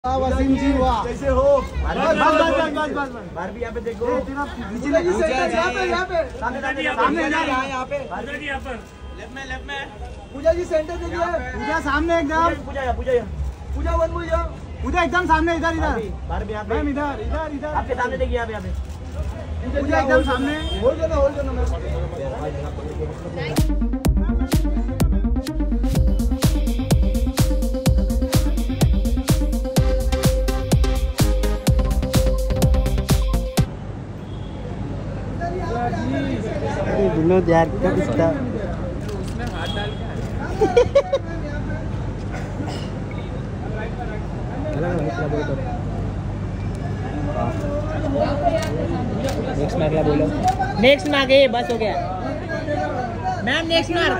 वसीम जी वाह कैसे हो? बार भी यहाँ पे देखो यहाँ पे लेफ्ट में पूजा जी सेंटर देखिए। पूजा सामने एकदम। पूजा वन पूजा एकदम सामने इधर मैम इधर आपके सामने देखिए यहाँ पे पूजा एकदम सामने। होल्ड करना विनोद यार क्या दिखता उसमें हाथ डाल के नेक्स्ट मार्क ला बोलो। नेक्स्ट मार्क है बस हो गया ma'am. Next mark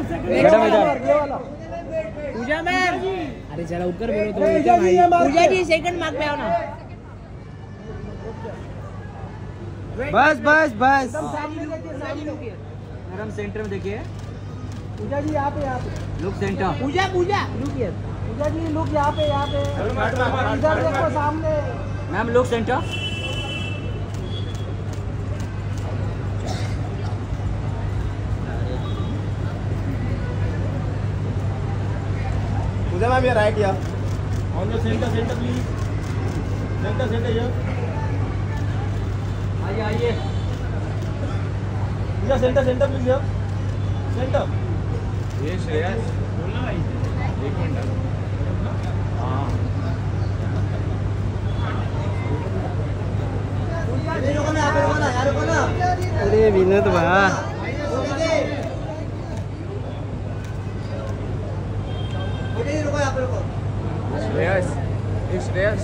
Pooja ma'am. अरे जरा ऊपर बोलो तो पूजा जी सेकंड मार्क पे आओ ना। बस मैडम सेंटर में देखिए। पूजा जी यहाँ पे look centre. Pooja look here. Pooja ji look यहाँ पे इधर देखो सामने। Ma'am look centre. Pooja ma'am ये राइट या on the centre please. Centre ये आइए पूजा सेंटर प्लीज यार सेंटर। ये श्रेयस बोलना भाई एक मिनट। हाँ अरे विनोद वाह श्रेयस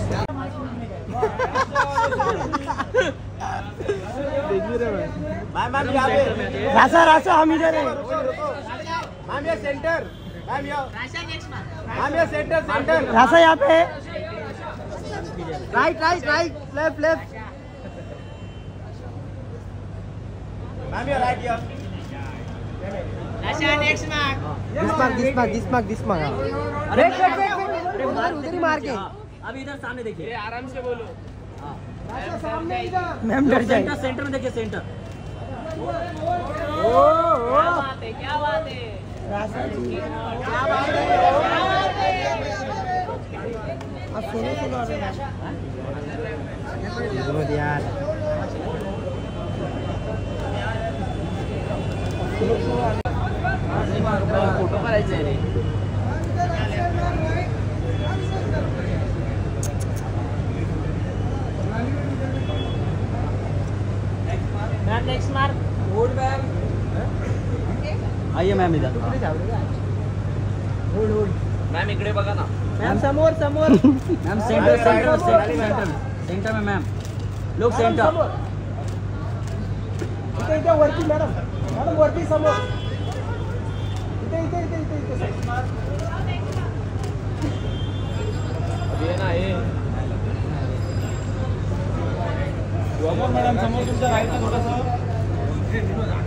मैम यहाँ पे रासा हम इधर है। मैम ये सेंटर। मैम ये सेंटर रासा यहाँ पे। Right left. मैम ये राइट यार। Next mark. दिस मार्क अरे उधर ही मार के। अभी इधर सामने देखिए। आराम से बोलो। सामने इधर। मैम डर जाएगी। सेंटर में देखिए सेंटर। क्या बात है विनोद यार फोटो करायचे रे। Ma'am next mark. Hold ma'am. आइए मैम इधर। होल्ड मैम इकडे बघा ना। मैम समोर मैम सेंटर में मैम लोग सेंटर। इथे वरती मॅडम वरती समोर इथे ये ना ये मॅडम समोर तुमच्या राईट थोडंसं